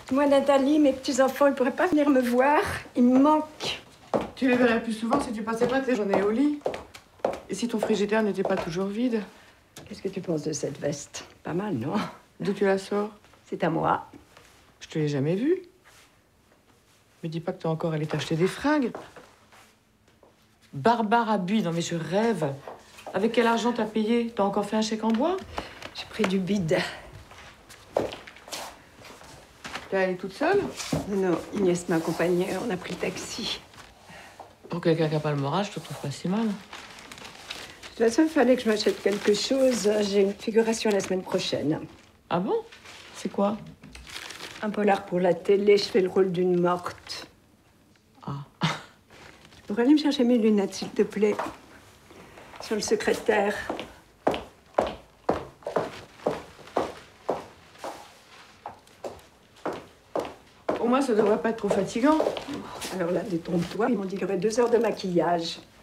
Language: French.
Moi, Nathalie, mes petits-enfants, ils pourraient pas venir me voir. Ils me manquent. Tu les verrais plus souvent si tu passais pas tes journées au lit. Et si ton frigidaire n'était pas toujours vide. Qu'est-ce que tu penses de cette veste? Pas mal, non? D'où tu la sors? C'est à moi. Je te l'ai jamais vue. Me dis pas que t'es encore allé t'acheter des fringues. Barbare abus, non mais je rêve. Avec quel argent t'as payé? T'as encore fait un chèque en bois? J'ai pris du bide. T'es allée toute seule? Non, Inès m'a accompagnée. On a pris le taxi. Pour quelqu'un qui n'a pas le moral, je te trouve pas si mal. De toute façon, il fallait que je m'achète quelque chose. J'ai une figuration la semaine prochaine. Ah bon? C'est quoi? Un polar pour la télé. Je fais le rôle d'une morte. Ah. Tu pourrais aller me chercher mes lunettes, s'il te plaît. Sur le secrétaire. Pour moi, ça devrait pas être trop fatigant. Alors là, détrompe-toi. Ils m'ont dit qu'il y aurait 2 heures de maquillage.